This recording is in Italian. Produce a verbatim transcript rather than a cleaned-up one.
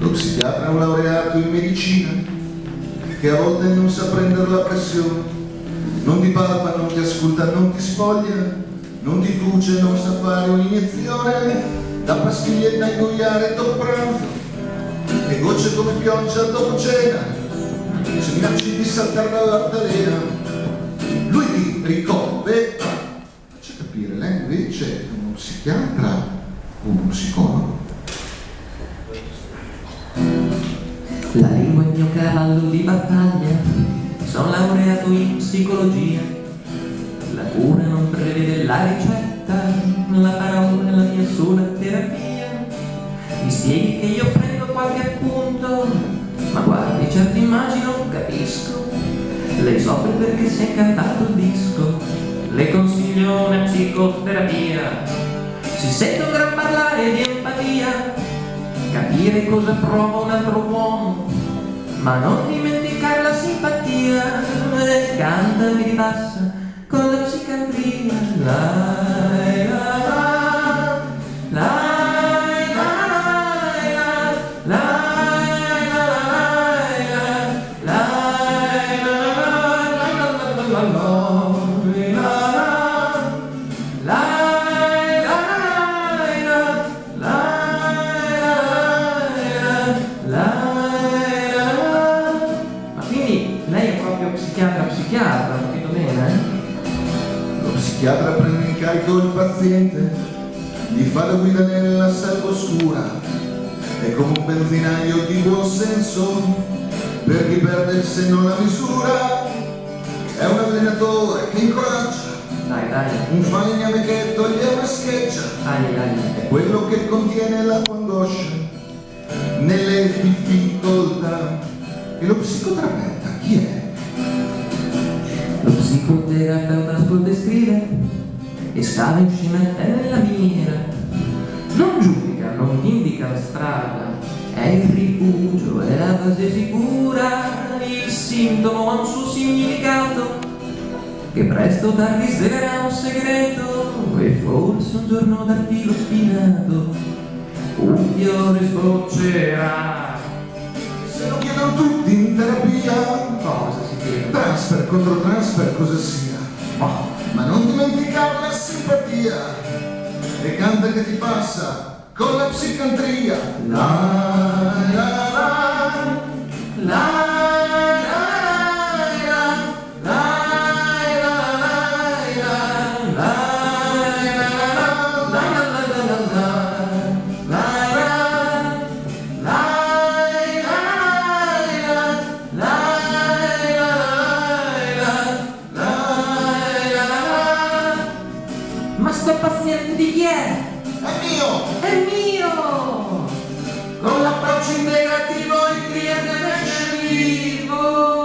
Lo psichiatra è un laureato in medicina che a volte non sa prendere la pressione, non ti palpa, non ti ascolta, non ti spoglia, non ti cuce, non sa fare un'iniezione, da pastiglie da ingoiare dopo pranzo e gocce come pioggia dopo cena, se minacci di saltare dall'altalena. Lui ti ricovera, faccia capire, lei invece è uno psichiatra o uno psicologo? La lingua è il mio cavallo di battaglia, sono laureato in psicologia. La cura non prevede la ricetta, la parola è la mia sola terapia. Mi spieghi che io prendo qualche appunto, ma guardi, certe immagini non capisco. Lei soffre perché si è cantato il disco, le consiglio una psicoterapia. Si sente un gran parlare di empatia, capire cosa prova un altro uomo, ma non dimenticare la simpatia. E canta, mi ribassa con la psichiatria. La, la, la, la. Psichiatra, psichiatra, ho capito bene? Eh? Lo psichiatra prende in carico il paziente, gli fa da guida nella selva oscura, è come un benzinaio di buon senso, per chi perde il senno la misura, è un allenatore che incoraggia, dai, dai, un falegname che toglie una scheggia, dai, dai. è quello che contiene la tua angoscia nelle difficoltà. E lo psicoterapeuta chi è? Lo psicoterapeuta ascolta e scrive e scava in cima a te nella miniera. Non giudica, non indica la strada, è il rifugio, è la base sicura. Il sintomo ha un suo significato che presto tardi svelerà un segreto, e forse un giorno dal filo spinato un fiore sboccerà. Se lo chiedono tutti in terapia, Cosa si chiede? transfer contro transfer cosa sia, Oh, ma non dimenticare la simpatia e canta che ti passa con la psichiatria. La la la la ma sto paziente di chi è? è mio! È mio! Con l'approccio integrativo il cliente esce vivo.